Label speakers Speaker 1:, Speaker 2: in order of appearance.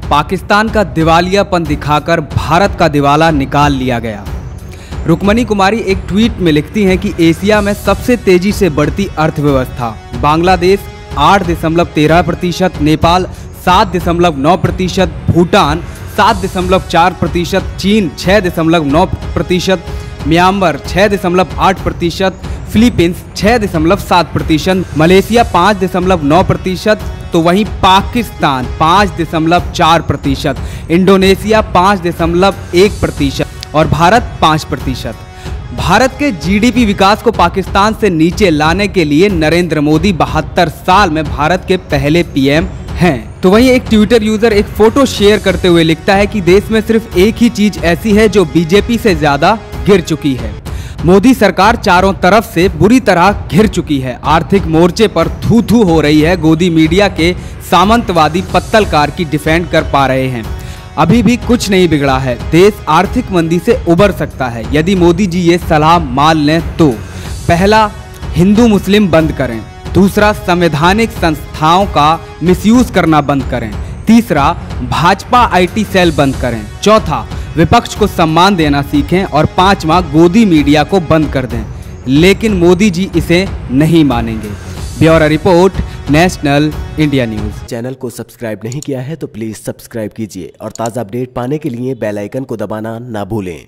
Speaker 1: पाकिस्तान का दिवालियापन दिखाकर भारत का दिवाला निकाल लिया गया। रुक्मणी कुमारी एक ट्वीट में लिखती हैं कि एशिया में सबसे तेजी से बढ़ती अर्थव्यवस्था बांग्लादेश 8.13%, नेपाल 7.9%, भूटान 7.4%, चीन 6.9%, म्यांमार 6.8%, फिलीपींस 6.7%, मलेशिया 5.9%, तो वहीं पाकिस्तान 5.4%, इंडोनेशिया 5.1% और भारत 5%। भारत के जीडीपी विकास को पाकिस्तान से नीचे लाने के लिए नरेंद्र मोदी 72 साल में भारत के पहले पीएम हैं। तो वहीं एक ट्विटर यूजर एक फोटो शेयर करते हुए लिखता है कि देश में सिर्फ एक ही चीज ऐसी है जो बीजेपी से ज्यादा गिर चुकी है। मोदी सरकार चारों तरफ से बुरी तरह घिर चुकी है। आर्थिक मोर्चे पर थू थू हो रही है। गोदी मीडिया के सामंतवादी पत्तलकार की डिफेंड कर पा रहे हैं। अभी भी कुछ नहीं बिगड़ा है। देश आर्थिक मंदी से उबर सकता है यदि मोदी जी ये सलाह मान लें तो। पहला, हिंदू मुस्लिम बंद करें। दूसरा, संवैधानिक संस्थाओं का मिसयूज करना बंद करें। तीसरा, भाजपा आईटी सेल बंद करें। चौथा, विपक्ष को सम्मान देना सीखें। और पांचवा, गोदी मीडिया को बंद कर दें। लेकिन मोदी जी इसे नहीं मानेंगे। Bureau report, national India news.
Speaker 2: Channel को सब्सक्राइब नहीं किया है तो प्लीज सब्सक्राइब कीजिए और ताज़ा अपडेट पाने के लिए बेल आइकन को दबाना ना भूलें।